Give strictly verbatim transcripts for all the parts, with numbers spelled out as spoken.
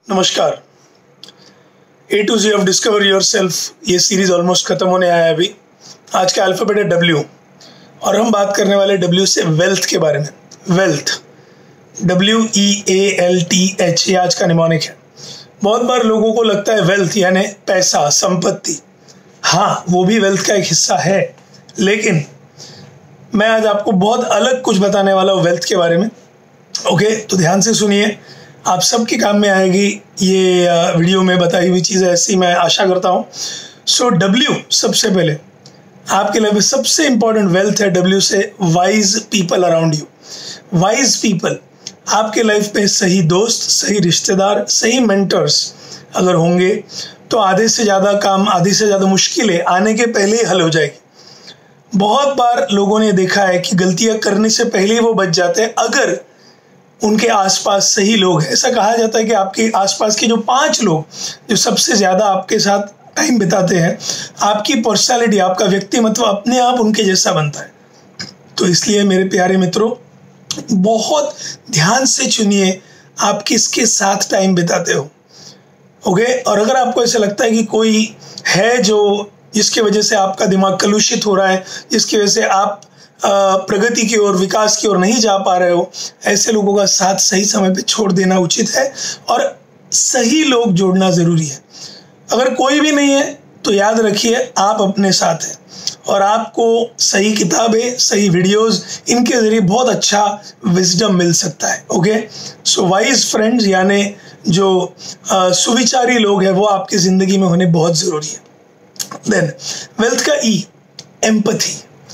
नमस्कार। A to Z of discover yourself ये series almost खत्म होने आया है अभी। आज का अल्फ़ाबेट है डब्ल्यू और हम बात करने वाले डब्ल्यू से वेल्थ के बारे में। Wealth, W E A L T H, ये आज का निमोनिक है। बहुत बार लोगों को लगता है वेल्थ यानी पैसा, संपत्ति। हाँ, वो भी वेल्थ का एक हिस्सा है, लेकिन मैं आज आपको बहुत अलग कुछ बताने वाला हूँ वेल्थ के बारे में। ओके, तो ध्यान से सुनिए, आप सबके काम में आएगी ये वीडियो में बताई हुई चीज़, ऐसी मैं आशा करता हूँ। सो डब्ल्यू, सबसे पहले आपके लाइफ में सबसे इंपॉर्टेंट वेल्थ है डब्ल्यू से wise people around you. Wise people आपके लाइफ में सही दोस्त, सही रिश्तेदार, सही मेंटर्स अगर होंगे तो आधे से ज़्यादा काम, आधी से ज़्यादा मुश्किलें आने के पहले ही हल हो जाएगी। बहुत बार लोगों ने देखा है कि गलतियाँ करने से पहले ही वो बच जाते हैं अगर उनके आसपास सही लोग हैं। ऐसा कहा जाता है कि आपके आसपास के जो पांच लोग जो सबसे ज़्यादा आपके साथ टाइम बिताते हैं, आपकी पर्सनालिटी, आपका व्यक्तिमत्व अपने आप उनके जैसा बनता है। तो इसलिए मेरे प्यारे मित्रों, बहुत ध्यान से चुनिए आप किसके साथ टाइम बिताते हो। ओके, और अगर आपको ऐसा लगता है कि कोई है जो जिसकी वजह से आपका दिमाग कलुषित हो रहा है, जिसकी वजह से आप प्रगति की ओर, विकास की ओर नहीं जा पा रहे हो, ऐसे लोगों का साथ सही समय पे छोड़ देना उचित है और सही लोग जोड़ना ज़रूरी है। अगर कोई भी नहीं है तो याद रखिए आप अपने साथ हैं और आपको सही किताबें, सही वीडियोस, इनके ज़रिए बहुत अच्छा विजडम मिल सकता है। ओके, सो वाइज फ्रेंड्स यानी जो uh, सुविचारी लोग हैं वो आपकी ज़िंदगी में होने बहुत ज़रूरी है। देन वेल्थ का ई, एम्पैथी।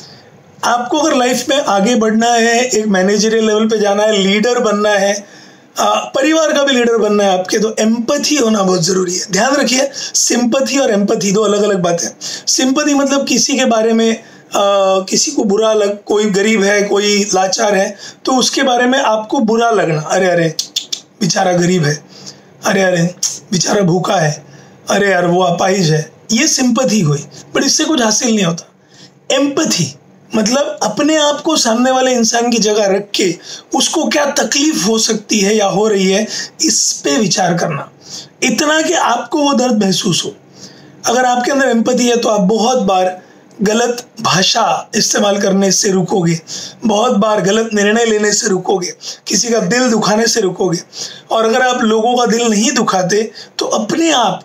आपको अगर लाइफ में आगे बढ़ना है, एक मैनेजरियल लेवल पे जाना है, लीडर बनना है, आ, परिवार का भी लीडर बनना है आपके, तो एम्पैथी होना बहुत ज़रूरी है। ध्यान रखिए, सिंपैथी और एम्पैथी दो अलग अलग बातें। सिंपैथी मतलब किसी के बारे में आ, किसी को बुरा लग, कोई गरीब है, कोई लाचार है, तो उसके बारे में आपको बुरा लगना, अरे अरे बेचारा गरीब है, अरे अरे बेचारा भूखा है, अरे यार वो अपाहिज है, ये सिंपैथी हुई, बट इससे कुछ हासिल नहीं होता। एम्पैथी मतलब अपने आप को सामने वाले इंसान की जगह रख के उसको क्या तकलीफ हो सकती है या हो रही है, इस पे विचार करना, इतना कि आपको वो दर्द महसूस हो। अगर आपके अंदर एम्पैथी है तो आप बहुत बार गलत भाषा इस्तेमाल करने से रुकोगे, बहुत बार गलत निर्णय लेने से रुकोगे, किसी का दिल दुखाने से रुकोगे। और अगर आप लोगों का दिल नहीं दुखाते तो अपने आप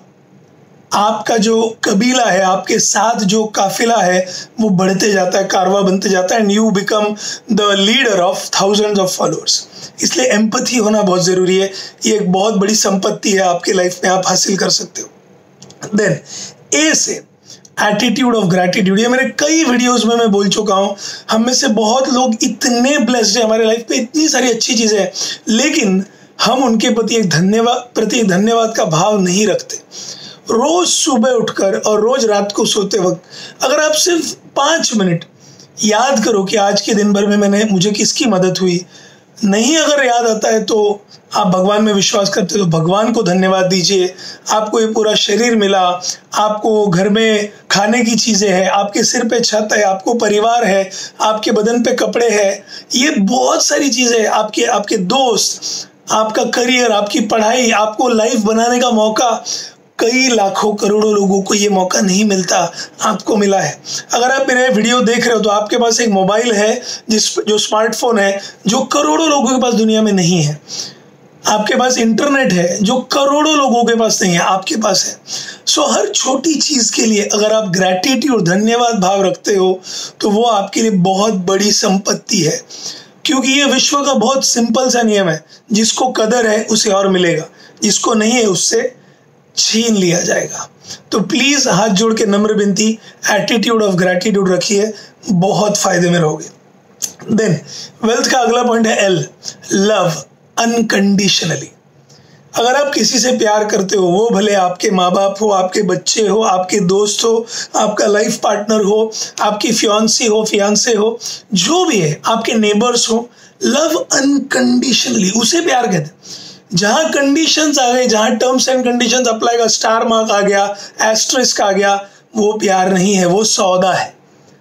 आपका जो कबीला है, आपके साथ जो काफिला है, वो बढ़ते जाता है, कारवा बनते जाता है, and you become the leader of thousands of followers. इसलिए एम्पैथी होना बहुत ज़रूरी है। ये एक बहुत बड़ी संपत्ति है आपके लाइफ में, आप हासिल कर सकते हो। देन ए से एटीट्यूड ऑफ ग्रैटिट्यूड। ये मेरे कई वीडियोस में मैं बोल चुका हूँ। हम में से बहुत लोग इतने ब्लेस्ड हैं, हमारे लाइफ में इतनी सारी अच्छी चीज़ें हैं, लेकिन हम उनके प्रति एक धन्यवाद प्रति धन्यवाद का भाव नहीं रखते। रोज सुबह उठकर और रोज रात को सोते वक्त अगर आप सिर्फ पाँच मिनट याद करो कि आज के दिन भर में मैंने मुझे किसकी मदद हुई, नहीं अगर याद आता है तो आप भगवान में विश्वास करते हो तो भगवान को धन्यवाद दीजिए। आपको ये पूरा शरीर मिला, आपको घर में खाने की चीज़ें हैं, आपके सिर पे छत है, आपको परिवार है, आपके बदन पे कपड़े हैं, ये बहुत सारी चीज़ें, आपके आपके दोस्त, आपका करियर, आपकी पढ़ाई, आपको लाइफ बनाने का मौका। कई लाखों करोड़ों लोगों को ये मौका नहीं मिलता, आपको मिला है। अगर आप मेरे वीडियो देख रहे हो तो आपके पास एक मोबाइल है, जिस जो स्मार्टफोन है, जो करोड़ों लोगों के पास दुनिया में नहीं है। आपके पास इंटरनेट है जो करोड़ों लोगों के पास नहीं है, आपके पास है। सो हर छोटी चीज़ के लिए अगर आप ग्रैटिट्यूड, धन्यवाद भाव रखते हो तो वो आपके लिए बहुत बड़ी संपत्ति है, क्योंकि ये विश्व का बहुत सिंपल सा नियम है, जिसको कदर है उसे और मिलेगा, जिसको नहीं है उससे छीन लिया जाएगा। तो प्लीज हाथ जोड़ के नम्र विनती, एटीट्यूड ऑफ ग्रैटिट्यूड रखिए, बहुत फायदे में रहोगे। देन वेल्थ का अगला पॉइंट है एल, लव अनकंडीशनली। अगर आप किसी से प्यार करते हो, वो भले आपके माँ बाप हो, आपके बच्चे हो, आपके दोस्त हो, आपका लाइफ पार्टनर हो, आपकी फियांसी हो, फियांसे हो, जो भी है, आपके नेबर्स हो, लव अनकंडीशनली, उसे प्यार कहते हैं। जहाँ कंडीशंस आ गए, जहाँ टर्म्स एंड कंडीशंस अप्लाई का स्टार मार्क आ गया, एस्ट्रिस्क आ गया, वो प्यार नहीं है, वो सौदा है,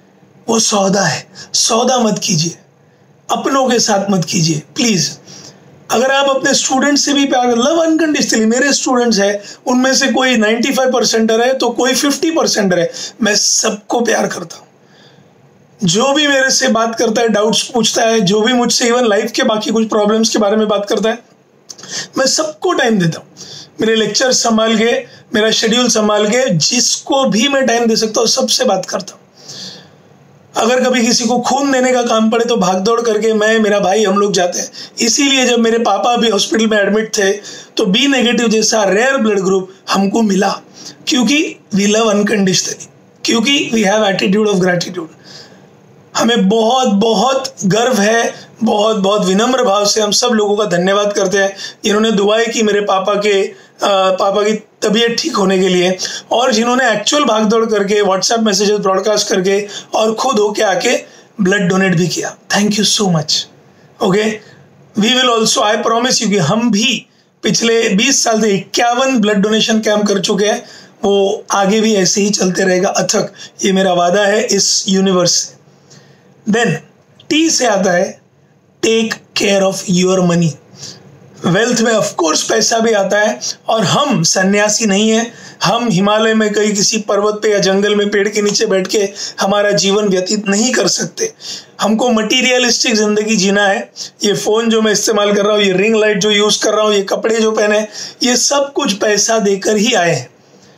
वो सौदा है। सौदा मत कीजिए, अपनों के साथ मत कीजिए प्लीज। अगर आप अपने स्टूडेंट से भी प्यार, लव अनकंडीशनली, मेरे स्टूडेंट्स हैं उनमें से कोई पचानवे परसेंटर है तो कोई पचास परसेंटर है, मैं सबको प्यार करता हूँ। जो भी मेरे से बात करता है, डाउट्स पूछता है, जो भी मुझसे इवन लाइफ के बाकी कुछ प्रॉब्लम्स के बारे में बात करता है, मैं सबको टाइम देता हूँ। मेरे लेक्चर संभाल के, मेरा शेड्यूल संभाल के, जिसको भी मैं टाइम दे सकता हूँ सबसे बात करता हूँ। अगर कभी किसी को खून देने का काम पड़े तो भाग दौड़ करके मैं, मेरा भाई, हम लोग जाते हैं। इसीलिए जब मेरे पापा भी हॉस्पिटल में एडमिट थे तो बी नेगेटिव जैसा रेयर ब्लड ग्रुप हमको मिला, क्योंकि वी लव अनकंडीशनली, क्योंकि we have attitude of gratitude. हमें बहुत बहुत गर्व है, बहुत बहुत विनम्र भाव से हम सब लोगों का धन्यवाद करते हैं जिन्होंने दुआएं की मेरे पापा के आ, पापा की तबीयत ठीक होने के लिए, और जिन्होंने एक्चुअल भागदौड़ करके, व्हाट्सएप मैसेजेस ब्रॉडकास्ट करके और खुद होके आके ब्लड डोनेट भी किया। Thank you so much. Okay, we will also, I promise you कि हम भी पिछले बीस साल से इक्यावन ब्लड डोनेशन कैंप कर चुके हैं, वो आगे भी ऐसे ही चलते रहेगा अथक, ये मेरा वादा है इस यूनिवर्स से। देन टी से आता है take care of your money. Wealth में ऑफ कोर्स पैसा भी आता है, और हम सन्यासी नहीं है, हम हिमालय में कहीं किसी पर्वत पे या जंगल में पेड़ के नीचे बैठ के हमारा जीवन व्यतीत नहीं कर सकते। हमको मटीरियलिस्टिक जिंदगी जीना है। ये फ़ोन जो मैं इस्तेमाल कर रहा हूँ, ये रिंग लाइट जो यूज़ कर रहा हूँ, ये कपड़े जो पहने, ये सब कुछ पैसा देकर ही आए हैं,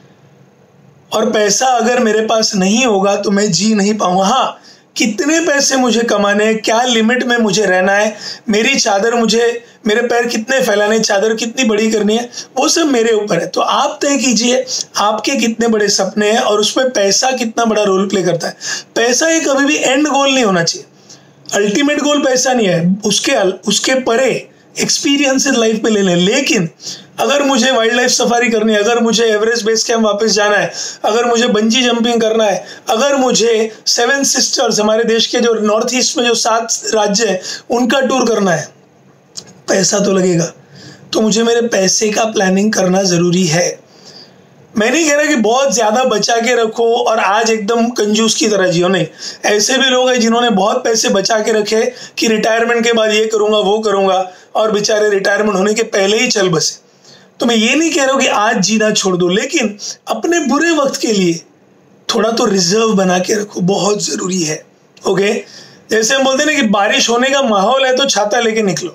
और पैसा अगर मेरे पास नहीं होगा तो मैं जी नहीं पाऊंगा। हाँ, कितने पैसे मुझे कमाने हैं, क्या लिमिट में मुझे रहना है, मेरी चादर, मुझे मेरे पैर कितने फैलाने, चादर कितनी बड़ी करनी है, वो सब मेरे ऊपर है। तो आप तय कीजिए आपके कितने बड़े सपने हैं और उसमें पैसा कितना बड़ा रोल प्ले करता है। पैसा ये कभी भी एंड गोल नहीं होना चाहिए, अल्टीमेट गोल पैसा नहीं है, उसके उसके परे एक्सपीरियंसेस लाइफ में ले लें। लेकिन अगर मुझे वाइल्ड लाइफ सफारी करनी है, अगर मुझे एवरेस्ट बेस कैंप वापस जाना है, अगर मुझे बंजी जंपिंग करना है, अगर मुझे सेवन सिस्टर्स, हमारे देश के जो नॉर्थ ईस्ट में जो सात राज्य हैं, उनका टूर करना है, पैसा तो लगेगा। तो मुझे मेरे पैसे का प्लानिंग करना ज़रूरी है। मैं नहीं कह रहा कि बहुत ज़्यादा बचा के रखो और आज एकदम कंजूस की तरह जियो, नहीं। ऐसे भी लोग हैं जिन्होंने बहुत पैसे बचा के रखे कि रिटायरमेंट के बाद ये करूँगा वो करूँगा, और बेचारे रिटायरमेंट होने के पहले ही चल बसे। तो मैं ये नहीं कह रहा हूँ कि आज जीना छोड़ दो, लेकिन अपने बुरे वक्त के लिए थोड़ा तो रिजर्व बना के रखो, बहुत ज़रूरी है। ओके, जैसे हम बोलते हैं ना कि बारिश होने का माहौल है तो छाता लेके निकलो,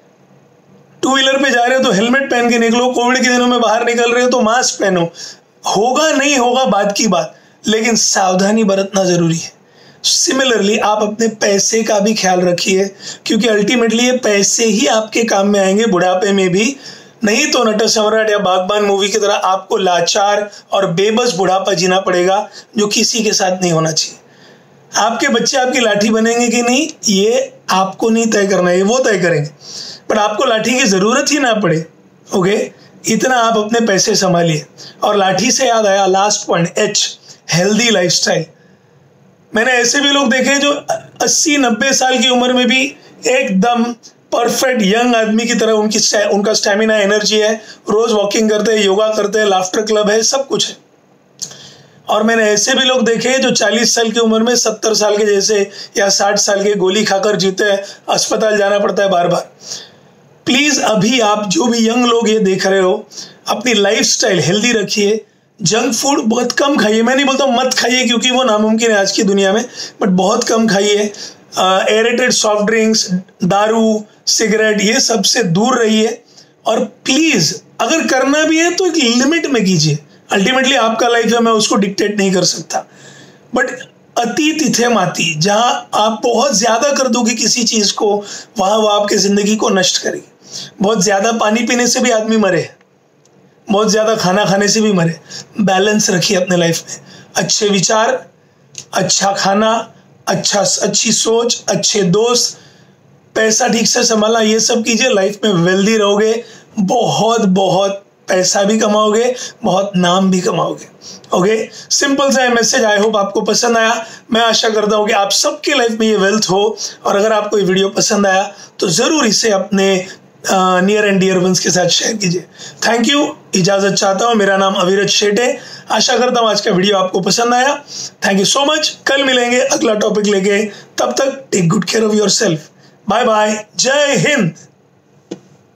टू व्हीलर पे जा रहे हो तो हेलमेट पहन के निकलो, कोविड के दिनों में बाहर निकल रहे हो तो मास्क पहनो। होगा नहीं होगा बात की बात, लेकिन सावधानी बरतना जरूरी है। सिमिलरली आप अपने पैसे का भी ख्याल रखिए, क्योंकि अल्टीमेटली ये पैसे ही आपके काम में आएंगे बुढ़ापे में भी। नहीं तो नट सम्राट या बागबान मूवी की तरह आपको लाचार और बेबस बुढ़ापा जीना पड़ेगा, जो किसी के साथ नहीं होना चाहिए। आपके बच्चे आपकी लाठी बनेंगे कि नहीं, ये आपको नहीं तय करना है, ये वो तय करेंगे, पर आपको लाठी की ज़रूरत ही ना पड़े। ओके, इतना आप अपने पैसे संभालिए। और लाठी से याद आया last point, H, healthy lifestyle. मैंने ऐसे भी लोग देखे जो अस्सी नब्बे साल की उम्र में भी एकदम परफेक्ट यंग आदमी की तरह उनकी उनका स्टैमिना, एनर्जी है, रोज़ वॉकिंग करते हैं, योगा करते हैं, लाफ्टर क्लब है, सब कुछ है। और मैंने ऐसे भी लोग देखे जो चालीस साल की उम्र में सत्तर साल के जैसे या साठ साल के गोली खाकर जीते हैं, अस्पताल जाना पड़ता है बार बार। प्लीज़ अभी आप जो भी यंग लोग ये देख रहे हो, अपनी लाइफस्टाइल हेल्दी रखिए। जंक फूड बहुत कम खाइए, मैं नहीं बोलता हूँ मत खाइए क्योंकि वो नामुमकिन है आज की दुनिया में, बट बहुत कम खाइए। एरेटेड सॉफ्ट ड्रिंक्स, दारू, सिगरेट, ये सबसे दूर रहिए। और प्लीज़ अगर करना भी है तो एक लिमिट में कीजिए। अल्टीमेटली आपका लाइफ है, मैं उसको डिक्टेट नहीं कर सकता, बट अति तिथे माती, जहाँ आप बहुत ज़्यादा कर दोगे किसी चीज़ को, वहाँ वो आपकी ज़िंदगी को नष्ट करेगी। बहुत ज़्यादा पानी पीने से भी आदमी मरे, बहुत ज़्यादा खाना खाने से भी मरे। बैलेंस रखिए अपने लाइफ में, अच्छे विचार, अच्छा खाना, अच्छा अच्छी सोच, अच्छे दोस्त, पैसा ठीक से संभालना, ये सब कीजिए। लाइफ में वेल्दी रहोगे, बहुत बहुत पैसा भी कमाओगे, बहुत नाम भी कमाओगे। ओके, सिंपल सा मैसेज, आई होप आपको पसंद आया। मैं आशा करता हूँ कि आप सबके लाइफ में ये वेल्थ हो। और अगर आपको ये वीडियो पसंद आया तो ज़रूर इसे अपने नियर एंड डियर वंस के साथ शेयर कीजिए। थैंक यू, इजाज़त चाहता हूँ। मेरा नाम अविरत शेटे। आशा करता हूँ आज का वीडियो आपको पसंद आया। Thank you so much. कल मिलेंगे अगला टॉपिक लेके, तब तक take good care of yourself. Bye bye, जय हिंद।